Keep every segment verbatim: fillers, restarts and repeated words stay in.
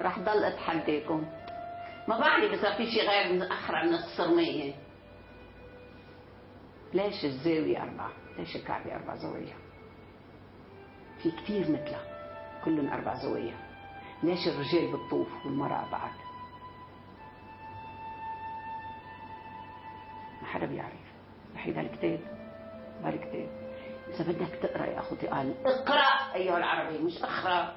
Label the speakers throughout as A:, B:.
A: رح ضل اتحداكم. ما بعرف اذا في شيء غير من اخرى من الصرمية. ليش الزاوية أربعة؟ ليش الكعبة أربع زوايا؟ في كتير مثلها كلهم أربع زوايا. ليش الرجال بالطوف والمرأة بعد؟ ما حدا بيعرف. هيدا الكتاب هالكتاب إذا بدك تقرأ يا أخوتي قال اقرأ أيها العربي مش اقرأ.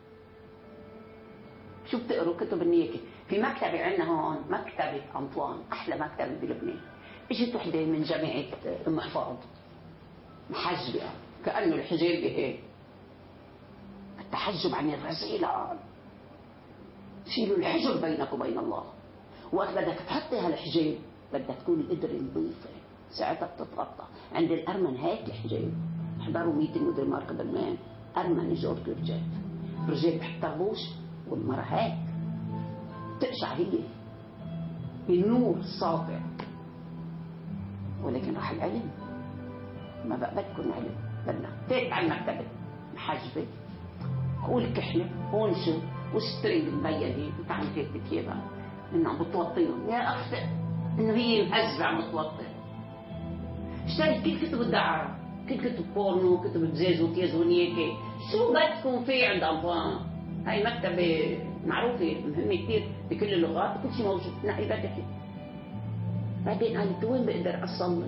A: شو بتقروا؟ كتب النيكي. في مكتبة عندنا هون مكتبة أنطوان أحلى مكتبة بلبنان. اجت وحدة من جامعة أم حفاظ محجبة كأنه الحجاب هيك. التحجب عن الرذيلة. شيلوا الحجب بينك وبين الله. وقت بدك تحطي هالحجاب بدك تكون القدرة نظيفة ساعتها بتتغطى. عند الأرمن هيك الحجاب. حضروا ميتنج مدري مار قبل ما أرمن يجور كرجات الرجال بحطربوش والمرة هيك تقشع هي بالنور الساطع. ولكن راح العلم ما بقى بدكم علم بدنا تيت على المكتبة محجبة والكحلة هون شو والسترينج مبين انت عم تكتب كيف انه عم بتوطيهم يا اخي انه هي مهزة عم بتوطي. اشتريت كل كتب الدعارة كل كتب بورنو كتب بزاز وتيز ونيكي شو بدكم فيه عند أنطوان. هاي مكتبة معروفة مهمة كتير بكل اللغات وكل شيء موجود نقي بدك. بعدين قالت وين بقدر أصلي؟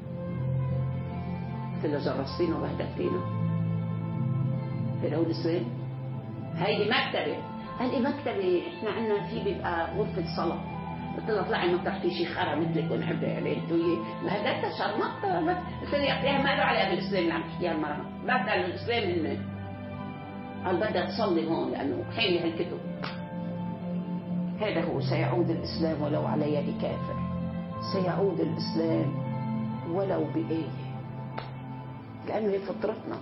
A: قلت له جرستينا وبهدلتينا. هذا هو الإسلام. هيدي مكتبة. قال لي مكتبة احنا عندنا في بيبقى غرفة صلاة. قلت له اطلعي مطرح في شيء خرا مثلك ونحبها عليه. قلت له بهدلتها شرمطتها. قلت له يا ما له علاقة بالإسلام اللي عم تحكيها المرأة. بدل الإسلام اللي قال بدها تصلي هون لأنه حامي هالكتب. هذا هو سيعود الإسلام ولو على يد كافر. سيعود الإسلام ولو بآية لأنه هي فطرتنا.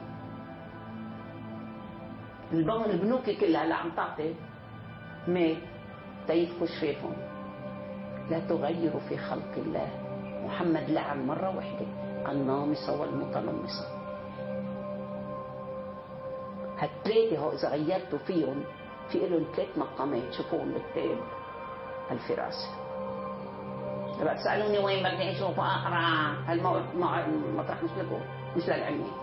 A: البنوك كلها اللي عم تعطي مات تيفكوا شفافهم. لا تغيروا في خلق الله. محمد لعن مرة واحدة النامصة والمتنمصة. هالثلاثة هو إذا غيرتوا فيهم في لهم ثلاث مقامات شوفوهم بالكتاب الفراسة. بقى تسألوني وين بدي أشوف أقرأ هالمطرح مش لكم مش للعلمي.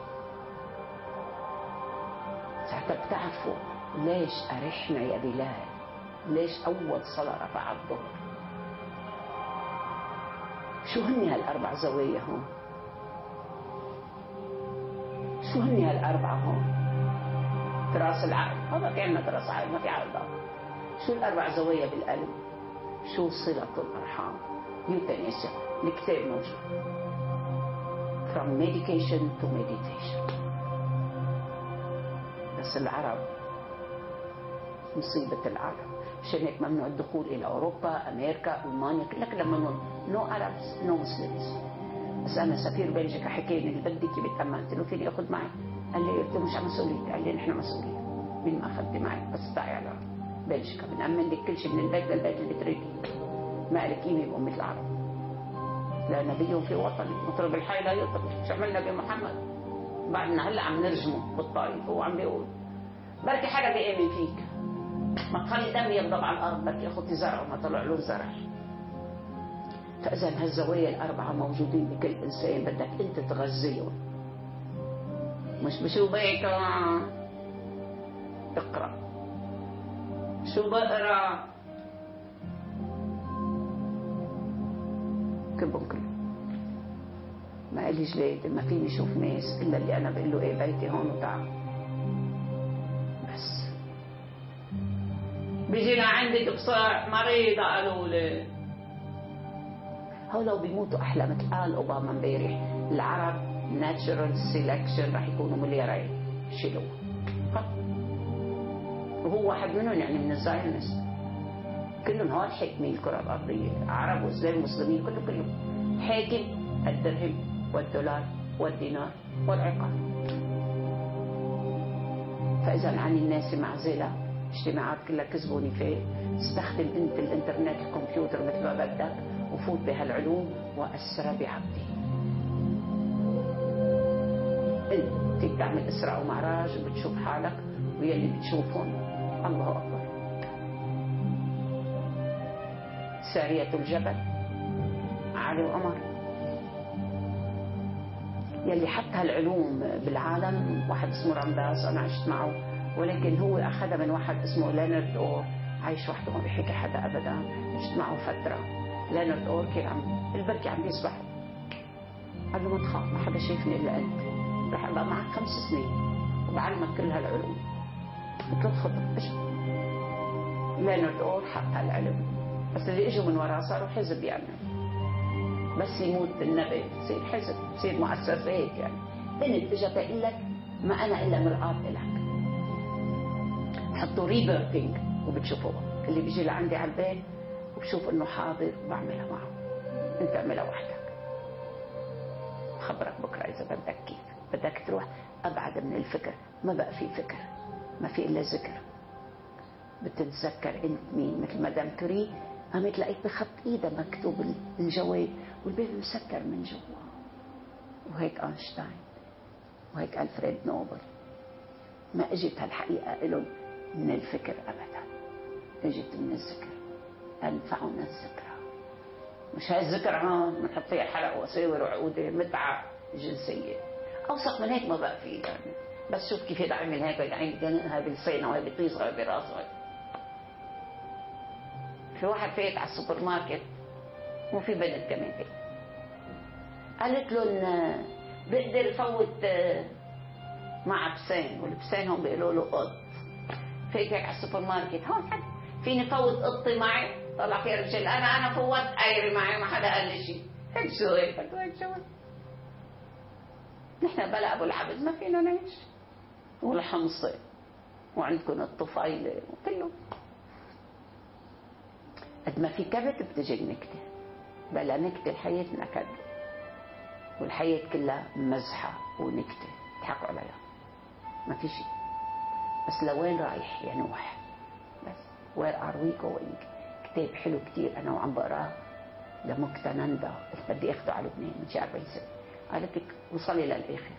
A: ساعتها بتعرفوا ليش أرحنا يا بلال. ليش أول صلاة رفع الظهر. شو هني هالأربع زوايا هون. شو هني هالأربعة هون. تراس العقل هذا كأنه تراس عقل ما في عقل. شو الأربع زوايا بالقلب. شو صلة الأرحام. يوتانيسيا الكتاب موجود. From medication to meditation. بس العرب مصيبة العرب. عشان هيك ممنوع الدخول إلى أوروبا أمريكا ألمانيا كلها ممنوع. no Arabs no Muslims. بس أنا سفير بلجيكا حكيني اللي بدك بتأمن. قلت له فيني أخذ معي. قال لي قلت له مش على مسؤوليتي. قال لي نحن مسؤولين. مين ما أخذتي معي بس تعي على بلجيكا بنأمن لك كل شيء من البيت للبيت اللي بتريديه. ما لك قيمة بأمة العرب. لا نبي في وطني مطرب الحي لا يطرب. شو عملنا بمحمد بعدنا هلا عم نرجمه بالطائف. هو عم بيقول بركي حدا بيأمن فيك. ما تخلي دم يغضب على الأرض بركي أخذتي زرع وما طلع له زرع. فإذا هالزوايا الأربعة موجودين بكل إنسان بدك أنت تغذيهم. مش بشو بيك اقرأ. شو بقرأ كلهم كلهم. ما قاليش بيت ما فيني اشوف ناس الا اللي انا بقول له ايه بيتي هون وتعال. بس بيجي لعندك بصح مريضه قالوا لي هولو بيموتوا احلى. مثل قال اوباما امبارح العرب ناتشرال سيلكشن رح يكونوا مليارين شيلوه. وهو واحد منهم يعني من الزايونست. كلهم هون حاكمين الكرة الأرضية. عرب وإسلام ومسلمين كلهم كلهم حاكم الدرهم والدولار والدينار والعقار. فإذا عن الناس معزلة اجتماعات كلها كذب ونفاق. استخدم أنت الإنترنت الكمبيوتر مثل ما بدك وفوت بهالعلوم وأسرى بعبدي. أنت بتعمل إسراء ومعراج وبتشوف حالك ويلي بتشوفهم الله أكبر. سارية الجبل، علي وقمر، يلي حط هالعلوم بالعالم واحد اسمه رامداس، أنا عشت معه، ولكن هو أخذها من واحد اسمه لينارد أور، عايش وحده ما بيحكي حدا أبدا، عشت معه فترة. لينارد أور كان عم البركي عم يسبح، قال له ما تخاف، ما حدا شايفني إلا أنت، رح أبقى معك خمس سنين وبعلمك كل هالعلوم. قلت له تفضل. اجى لينارد أور حط هالعلم، بس اللي اجوا من وراه صاروا حزب يعني، بس يموت النبي يصير حزب، يصير مؤسسة هيك يعني. بنت اجت تقول لك ما أنا إلا مرآة إلك. حطوا ريبيرثينج وبتشوفوها، اللي بيجي لعندي على البيت وبشوف إنه حاضر وبعملها معه. أنت اعملها وحدك، خبرك بكرة إذا بدك كيف. بدك تروح أبعد من الفكر، ما بقى في فكر، ما في إلا ذكر. بتتذكر أنت مين، مثل مدام كوري قامت لقيت بخط إيدها مكتوب الجواب والبيت مسكر من جوا. وهيك أينشتاين وهيك ألفريد نوبل. ما اجت هالحقيقة لهم من الفكر أبدا، اجت من الذكر. أنفعنا الذكرى، مش هاي الذكر هون بنحط فيها حلق وصور وعقودة متعة جنسية. أوسط من هيك ما بقى فيه يعني. بس شوف كيف يدعمل هيك ويدعمل هاي بلسانه وهاي بطيزه وهاي براسه. في واحد فايت على السوبر ماركت وفي بنت كمان فيه، قالت لهم بقدر فوت مع بسان، والبسان هم بيقولوا له قط. فايت هيك على السوبر ماركت، هون حد فيني فوت قطي معي؟ طلع فيها رجال، انا انا فوت ايري معي، ما حدا قال لي شيء. هيك شو هيك هيك شو نحن بلا ابو العبد ما فينا نعيش، والحمصه وعندكم الطفيله وكله. قد ما في كبت بتجي النكته، بلا نكته الحياه نكد، والحياه كلها مزحه ونكته تضحكوا عليها، ما في شيء. بس لوين رايح يا نوح؟ بس where are we going؟ كتاب حلو كتير انا وعم بقراه لمكتنندا، بدي اخده على لبنان من شي أربعين سنة، قالت لك وصلي للاخر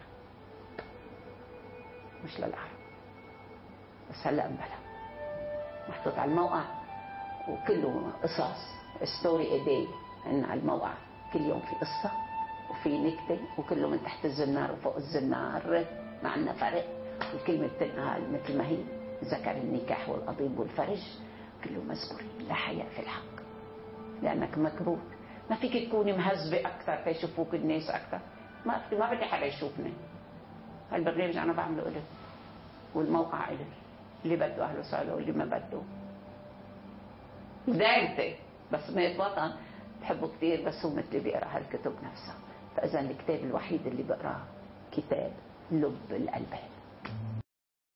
A: مش للعرب. بس هلا انبلا محطوط على الموقع وكله قصص، ستوري ايدي ان على الموقع كل يوم في قصه وفي نكته، وكله من تحت الزنار وفوق الزنار، ما عندنا فرق، والكلمه بتنقال مثل ما هي، ذكر النكاح والقضيب والفرج كله مذكورين. لا حياء في الحق لانك مكروه، ما فيك تكوني مهذبه اكثر تيشوفوك الناس اكثر. ما ما بدي حدا يشوفني. هالبرنامج انا بعمله إلي والموقع إلي، اللي بده اهله سالوا واللي ما بده دايمتي. بس ميت وطن بحبه كثير، بس هو مثلي بيقرا هالكتب نفسها. فاذا الكتاب الوحيد اللي بقراه كتاب لب الالباب.